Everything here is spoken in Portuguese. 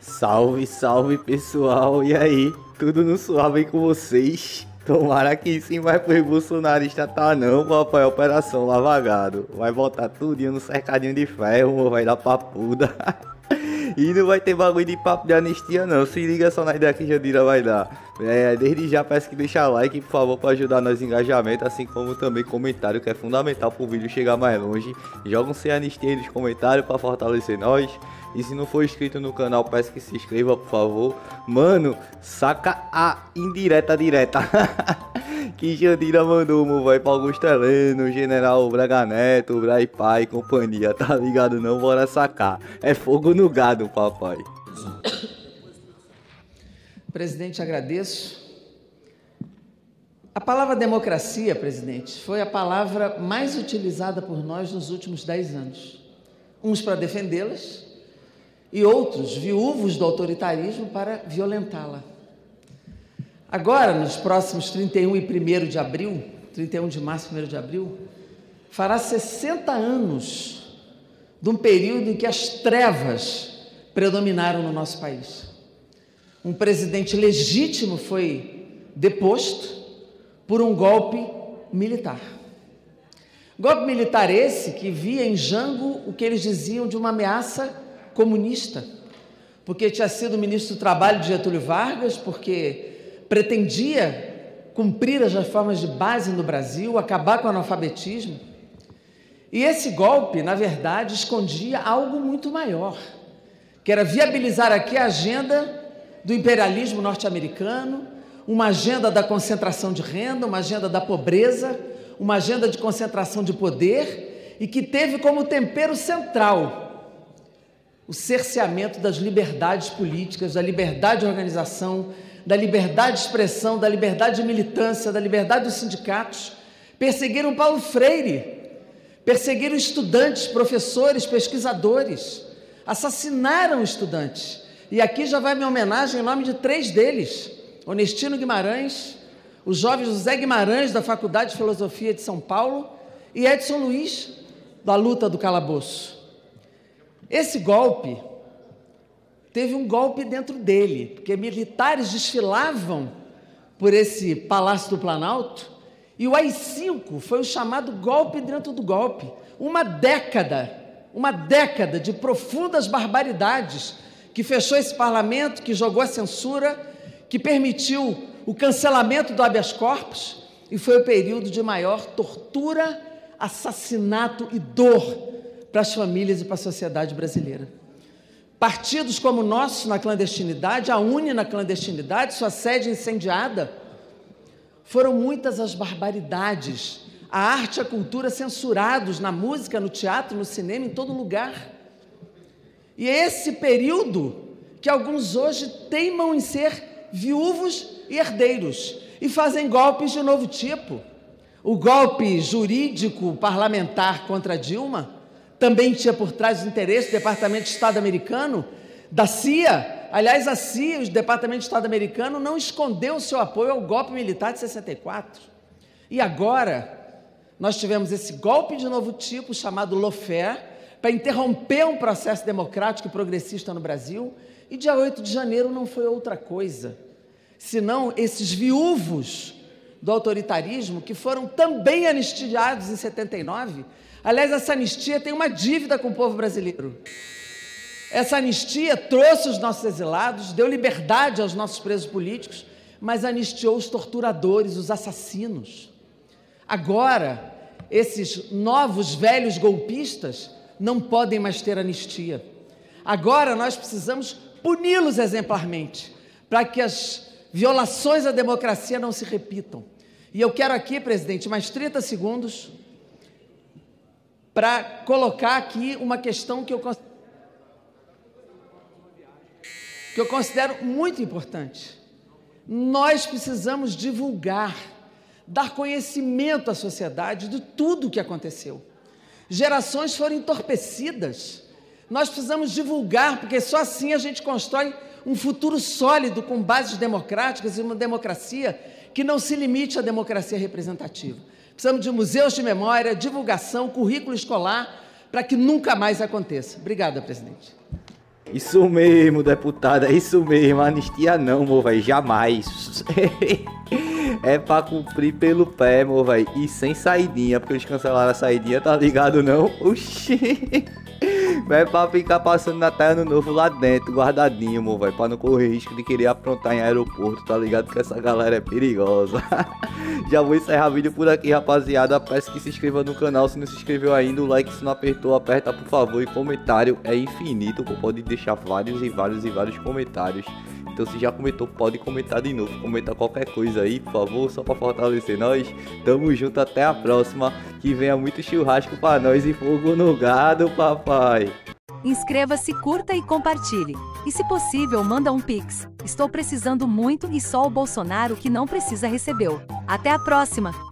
Salve, salve pessoal, e aí? Tudo no suave com vocês? Tomara que sim, mas pro bolsonarista tá não, papai, Operação Lava Gado. Vai botar tudinho no cercadinho de ferro, vai dar papuda. E não vai ter bagulho de papo de anistia não, se liga só na ideia que Jandira vai dar. Desde já peço que deixa like, por favor, para ajudar nos engajamentos, assim como também comentário, que é fundamental pro vídeo chegar mais longe. Joga um sem anistia aí nos comentários para fortalecer nós. E se não for inscrito no canal, peço que se inscreva, por favor. Mano, saca a indireta direta que Jandira mandou, meu vai pra Augusto Heleno, General Braga Neto, Brai Pai e companhia, tá ligado não? Bora sacar. É fogo no gado, papai. Presidente, agradeço. A palavra democracia, presidente, foi a palavra mais utilizada por nós nos últimos 10 anos. Uns para defendê-las e outros, viúvos do autoritarismo, para violentá-la. Agora, nos próximos 31 e 1º de abril, 31 de março e 1º de abril, fará 60 anos de um período em que as trevas predominaram no nosso país. Um presidente legítimo foi deposto por um golpe militar. Golpe militar esse que via em Jango o que eles diziam de uma ameaça comunista, porque tinha sido ministro do Trabalho de Getúlio Vargas, porque pretendia cumprir as reformas de base no Brasil, acabar com o analfabetismo. E esse golpe, na verdade, escondia algo muito maior, que era viabilizar aqui a agenda do imperialismo norte-americano, uma agenda da concentração de renda, uma agenda da pobreza, uma agenda de concentração de poder, e que teve como tempero central o cerceamento das liberdades políticas, da liberdade de organização, da liberdade de expressão, da liberdade de militância, da liberdade dos sindicatos. Perseguiram Paulo Freire, perseguiram estudantes, professores, pesquisadores, assassinaram estudantes. E aqui já vai minha homenagem em nome de 3 deles: Onestino Guimarães, o jovem José Guimarães, da Faculdade de Filosofia de São Paulo, e Edson Luiz, da luta do calabouço. Esse golpe teve um golpe dentro dele, porque militares desfilavam por esse Palácio do Planalto, e o AI-5 foi o chamado golpe dentro do golpe. Uma década de profundas barbaridades, que fechou esse parlamento, que jogou a censura, que permitiu o cancelamento do habeas corpus, e foi o período de maior tortura, assassinato e dor para as famílias e para a sociedade brasileira. Partidos como o nosso na clandestinidade, a UNE na clandestinidade, sua sede incendiada, foram muitas as barbaridades, a arte e a cultura censurados na música, no teatro, no cinema, em todo lugar. E é esse período que alguns hoje teimam em ser viúvos e herdeiros e fazem golpes de novo tipo. O golpe jurídico parlamentar contra Dilma também tinha por trás os interesses do Departamento de Estado americano, da CIA. Aliás, a CIA, o Departamento de Estado americano, não escondeu o seu apoio ao golpe militar de 64. E agora, nós tivemos esse golpe de novo tipo, chamado lawfare, para interromper um processo democrático e progressista no Brasil, e dia 8 de janeiro não foi outra coisa, senão esses viúvos do autoritarismo, que foram também anistiados em 79. Aliás, essa anistia tem uma dívida com o povo brasileiro. Essa anistia trouxe os nossos exilados, deu liberdade aos nossos presos políticos, mas anistiou os torturadores, os assassinos. Agora, esses novos velhos golpistas não podem mais ter anistia. Agora nós precisamos puni-los exemplarmente, para que as violações à democracia não se repitam. E eu quero aqui, presidente, mais 30 segundos para colocar aqui uma questão que eu considero muito importante. Nós precisamos divulgar, dar conhecimento à sociedade de tudo o que aconteceu. Gerações foram entorpecidas. Nós precisamos divulgar, porque só assim a gente constrói um futuro sólido com bases democráticas e uma democracia que não se limite à democracia representativa. Precisamos de museus de memória, divulgação, currículo escolar, para que nunca mais aconteça. Obrigada, presidente. Isso mesmo, deputada, é isso mesmo. Anistia não, meu velho, jamais. É pra cumprir pelo pé, meu velho. E sem saidinha, porque eles cancelaram a saidinha, tá ligado não? Oxi. É pra ficar passando Natal Ano Novo lá dentro, guardadinho, meu velho. Pra não correr risco de querer aprontar em aeroporto, tá ligado? Que essa galera é perigosa. Já vou encerrar o vídeo por aqui, rapaziada. Peço que se inscreva no canal se não se inscreveu ainda. O like se não apertou, aperta por favor. E comentário é infinito, pode deixar vários comentários. Então se já comentou, pode comentar de novo. Comenta qualquer coisa aí, por favor, só pra fortalecer nós. Tamo junto, até a próxima. Que venha muito churrasco pra nós e fogo no gado, papai. Inscreva-se, curta e compartilhe. E se possível, manda um Pix. Estou precisando muito e só o Bolsonaro que não precisa recebeu. Até a próxima!